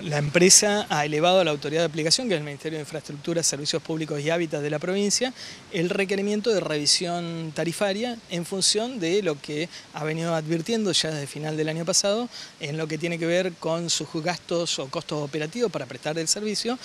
La empresa ha elevado a la autoridad de aplicación, que es el Ministerio de Infraestructura, Servicios Públicos y Hábitat de la provincia, el requerimiento de revisión tarifaria en función de lo que ha venido advirtiendo ya desde final del año pasado en lo que tiene que ver con sus gastos o costos operativos para prestar el servicio,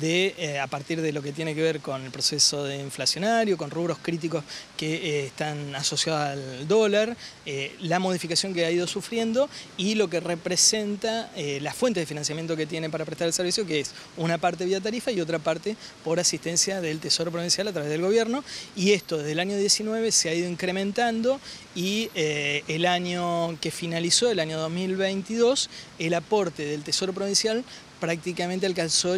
a partir de lo que tiene que ver con el proceso de inflacionario, con rubros críticos que están asociados al dólar, la modificación que ha ido sufriendo y lo que representa las fuentes de financiamiento que tiene para prestar el servicio, que es una parte vía tarifa y otra parte por asistencia del Tesoro Provincial a través del gobierno, y esto desde el año 19 se ha ido incrementando y el año que finalizó, el año 2022, el aporte del Tesoro Provincial prácticamente alcanzó el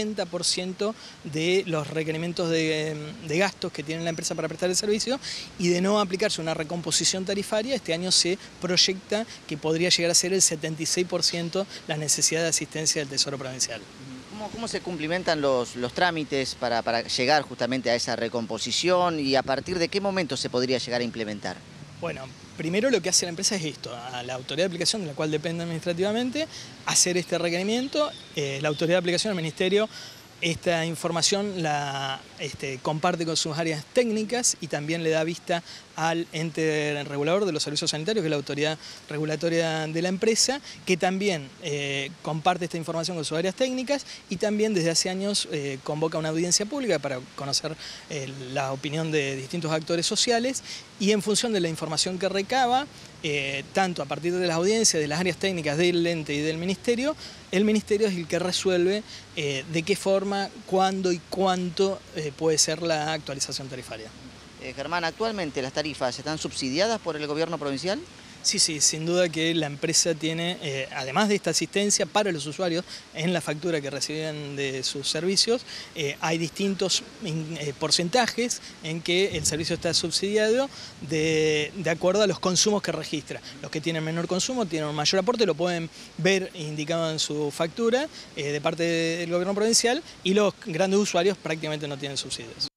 60% de los requerimientos de gastos que tiene la empresa para prestar el servicio, y de no aplicarse una recomposición tarifaria, este año se proyecta que podría llegar a ser el 76% la necesidad de asistencia del Tesoro Provincial. ¿Cómo se cumplimentan los trámites para llegar justamente a esa recomposición y a partir de qué momento se podría llegar a implementar? Bueno, primero lo que hace la empresa es esto: a la autoridad de aplicación, de la cual depende administrativamente, hacer este requerimiento. La autoridad de aplicación, el Ministerio, esta información la comparte con sus áreas técnicas y también le da vista al ente regulador de los servicios sanitarios, que es la autoridad regulatoria de la empresa, que también comparte esta información con sus áreas técnicas y también desde hace años convoca una audiencia pública para conocer la opinión de distintos actores sociales, y en función de la información que recaba, tanto a partir de las audiencias, de las áreas técnicas del ente y del Ministerio, el Ministerio es el que resuelve de qué forma, cuándo y cuánto puede ser la actualización tarifaria. Germán, ¿actualmente las tarifas están subsidiadas por el gobierno provincial? Sí, sin duda que la empresa tiene, además de esta asistencia para los usuarios en la factura que reciben de sus servicios, hay distintos porcentajes en que el servicio está subsidiado de acuerdo a los consumos que registra. Los que tienen menor consumo tienen un mayor aporte, lo pueden ver indicado en su factura de parte del gobierno provincial, y los grandes usuarios prácticamente no tienen subsidios.